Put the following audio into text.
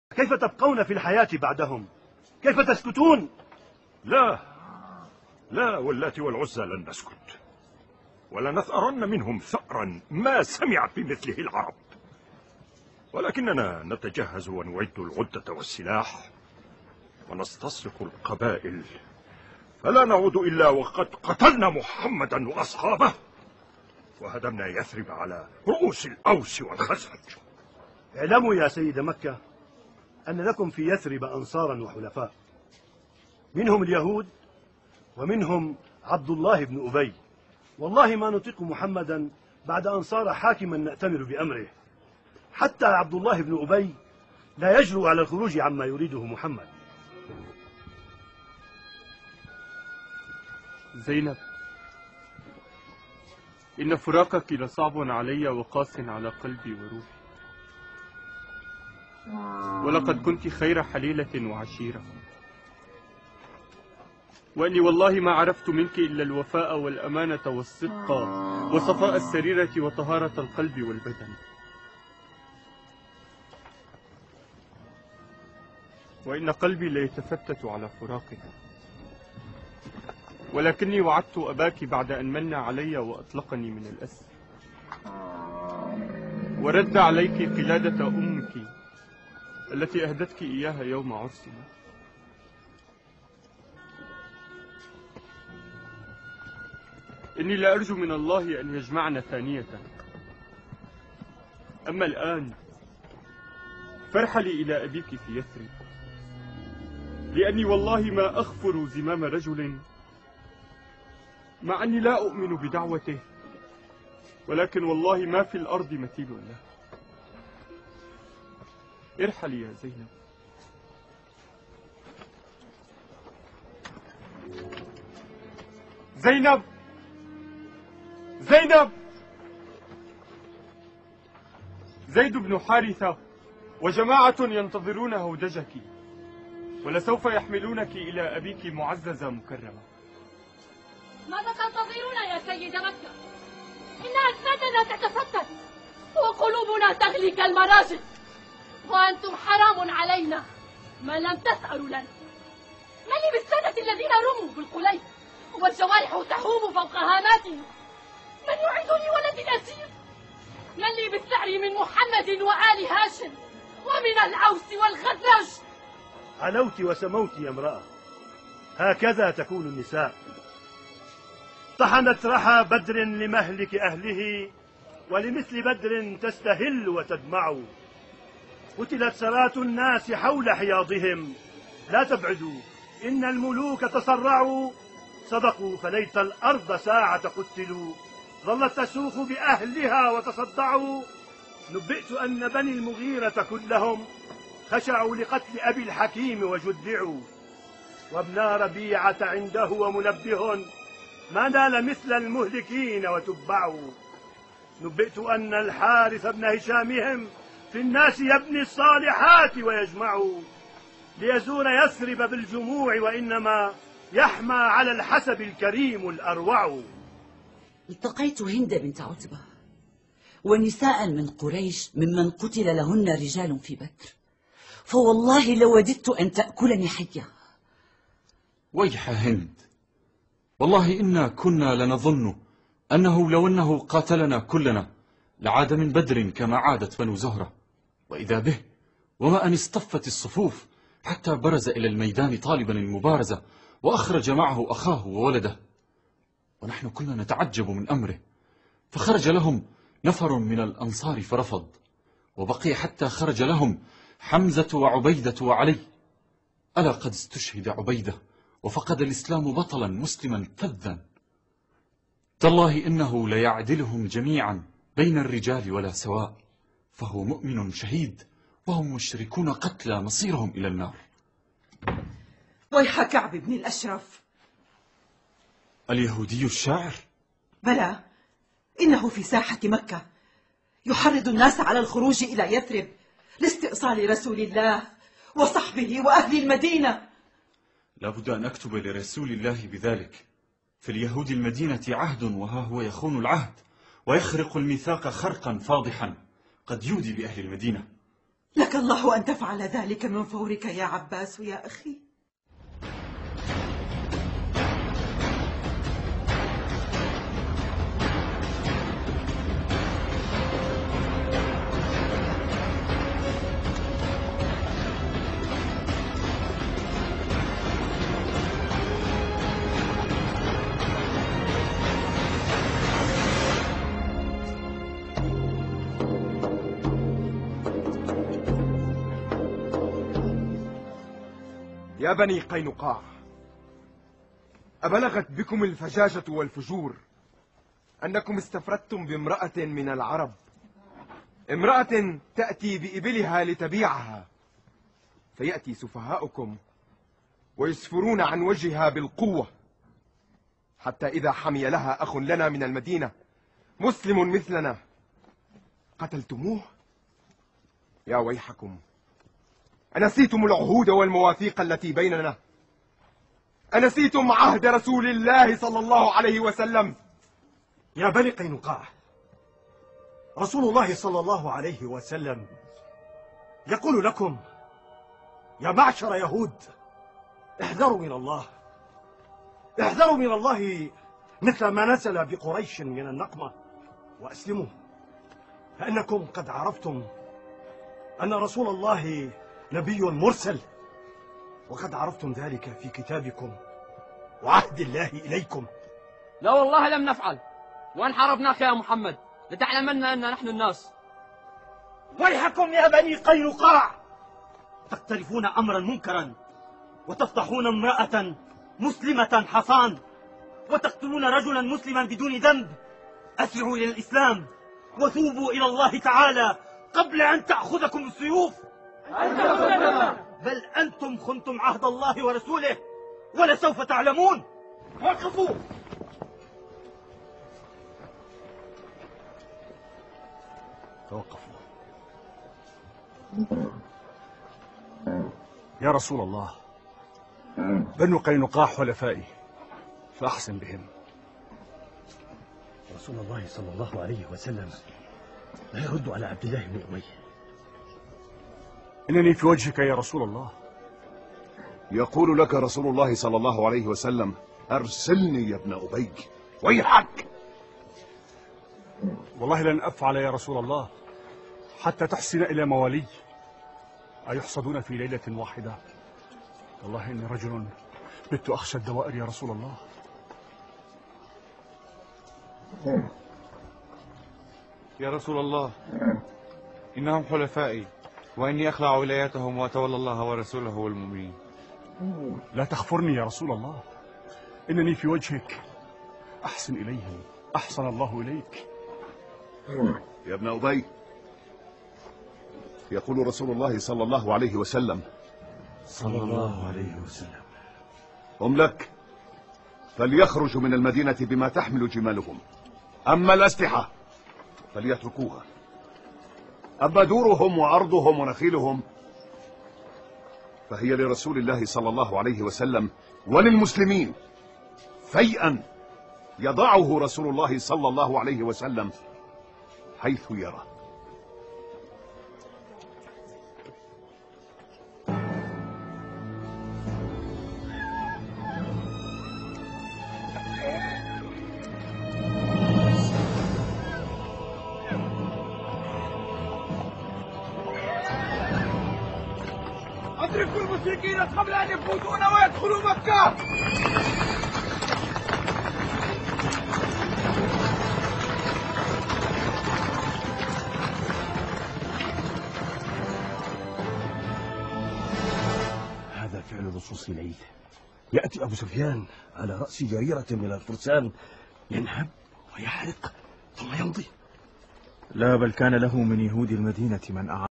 كيف تبقون في الحياة بعدهم؟ كيف تسكتون؟ لا لا، واللات والعزى لن نسكت، ولنثأرن منهم ثأرا ما سمعت بمثله العرب، ولكننا نتجهز ونعد العدة والسلاح ونستصرخ القبائل، فلا نعود إلا وقد قتلنا محمدا وأصحابه وهدمنا يثرب على رؤوس الأوس والخزرج. اعلموا يا سيد مكة أن لكم في يثرب أنصارا وحلفاء، منهم اليهود ومنهم عبد الله بن أبي. والله ما نطيق محمدا بعد أن صار حاكما نأتمر بأمره. حتى عبد الله بن أبي لا يجرؤ على الخروج عما يريده محمد. زينب، إن فراقك لصعب علي وقاس على قلبي وروحي، ولقد كنت خير حليلة وعشيرة، وأني والله ما عرفت منك إلا الوفاء والأمانة والصدق وصفاء السريرة وطهارة القلب والبدن، وإن قلبي ليتفتت على فراقك، ولكني وعدت أباك بعد أن من علي وأطلقني من الأسر، ورد عليك قلادة أمك التي أهدتك إياها يوم عرسنا. إني لأرجو من الله أن يجمعنا ثانية، أما الآن فارحلي إلى أبيك في يثرب، لأني والله ما أغفر زمام رجل مع أني لا أؤمن بدعوته، ولكن والله ما في الأرض مثيل له. ارحلي يا زينب. زينب، زينب، زيد بن حارثة وجماعة ينتظرون هودجك، ولسوف يحملونك إلى أبيك معززة مكرمة. ماذا تنتظرون يا سيد مكة؟ إن أجسادنا تتفتت وقلوبنا تغلي كالمراجل، وأنتم حرام علينا ما لم تسألوا لنا. من لي بالسادة الذين رموا بالقليل والجوارح تحوم فوق هاماتهم؟ من يعيدني ولد الأسير؟ من لي بالثأر من محمد وآل هاشم ومن الأوس والخزرج؟ علوت وسموت يا امرأة، هكذا تكون النساء. طحنت رحى بدر لمهلك أهله، ولمثل بدر تستهل وتدمع. قتلت سرات الناس حول حياضهم، لا تبعدوا إن الملوك تصرعوا. صدقوا فليت الأرض ساعة قتلوا، ظلت تسوخ بأهلها وتصدعوا. نبئت أن بني المغيرة كلهم خشعوا لقتل أبي الحكيم وجدعوا. وابنا ربيعة عنده ومنبه ما نال مثل المهلكين وتبعوا. نبئت أن الحارث بن هشامهم في الناس يبني الصالحات ويجمع، ليزور يثرب بالجموع وإنما يحمى على الحسب الكريم الأروع. التقيت هند بنت عتبة ونساء من قريش ممن قتل لهن رجال في بدر، فوالله لوددت أن تأكلني حية. ويح هند، والله إنا كنا لنظن أنه لو أنه قاتلنا كلنا لعاد من بدر كما عادت بنو زهرة، وإذا به وما أن اصطفت الصفوف حتى برز إلى الميدان طالبا المبارزة وأخرج معه أخاه وولده، ونحن كنا نتعجب من أمره، فخرج لهم نفر من الأنصار فرفض، وبقي حتى خرج لهم حمزة وعبيدة وعلي. ألا قد استشهد عبيدة وفقد الإسلام بطلا مسلما فذا، تالله إنه ليعدلهم جميعا بين الرجال ولا سواء، فهو مؤمن شهيد وهم مشركون قتلى مصيرهم إلى النار. ويح كعب بن الأشرف. اليهودي الشاعر؟ بلى، إنه في ساحة مكة يحرض الناس على الخروج إلى يثرب لاستئصال رسول الله وصحبه وأهل المدينة. لابد أن أكتب لرسول الله بذلك، في اليهود المدينة عهد وها هو يخون العهد ويخرق الميثاق خرقا فاضحا قد يودي بأهل المدينة. لك الله أن تفعل ذلك من فورك يا عباس يا أخي. يا بني قينقاع، أبلغت بكم الفجاجة والفجور أنكم استفردتم بامرأة من العرب، امرأة تأتي بإبلها لتبيعها، فيأتي سفهاؤكم ويسفرون عن وجهها بالقوة، حتى إذا حمي لها أخ لنا من المدينة مسلم مثلنا قتلتموه. يا ويحكم، أنسيتم العهود والمواثيق التي بيننا؟ أنسيتم عهد رسول الله صلى الله عليه وسلم؟ يا بني قينقاع، رسول الله صلى الله عليه وسلم يقول لكم يا معشر يهود: احذروا من الله، احذروا من الله مثل ما نزل بقريش من النقمة، وأسلموا، فإنكم قد عرفتم أن رسول الله نبي مرسل، وقد عرفتم ذلك في كتابكم وعهد الله إليكم. لا والله لم نفعل، وإن حاربناك يا محمد لتعلمن أن نحن الناس. ويحكم يا بني قينقاع، تقترفون أمرا منكرا، وتفضحون امرأة مسلمة حصان، وتقتلون رجلا مسلما بدون ذنب. أسرعوا إلى الإسلام وتوبوا إلى الله تعالى قبل أن تأخذكم السيوف. بل أنتم خنتم عهد الله ورسوله ولسوف تعلمون. وقفوا. توقفوا. يا رسول الله، بنو قينقاع حلفائي فأحسن بهم. رسول الله صلى الله عليه وسلم لا يرد على عبد الله بن أبي. إنني في وجهك يا رسول الله. يقول لك رسول الله صلى الله عليه وسلم: أرسلني يا ابن أبي. ويحك. والله لن أفعل يا رسول الله حتى تحسن إلى موالي. أيحصدون في ليلة واحدة؟ والله إني رجل بت أخشى الدوائر يا رسول الله. يا رسول الله، إنهم حلفائي، وإني أخلع ولايتهم وأتولى الله ورسوله والمؤمنين. لا تخفرني يا رسول الله، إنني في وجهك. أحسن إليهم، أحسن الله إليك. يا ابن أبي، يقول رسول الله صلى الله عليه وسلم: هم لك، فليخرجوا من المدينة بما تحمل جمالهم، أما الأسلحة فليتركوها، أما دورهم وأرضهم ونخيلهم فهي لرسول الله صلى الله عليه وسلم وللمسلمين فيئا يضعه رسول الله صلى الله عليه وسلم حيث يرى. أدركوا المشركين قبل أن يفوتون ويدخلوا مكة. هذا فعل لصوص الليل. يأتي أبو سفيان على رأس جريرة من الفرسان، ينهب ويحرق ثم يمضي. لا، بل كان له من يهود المدينة من أعاد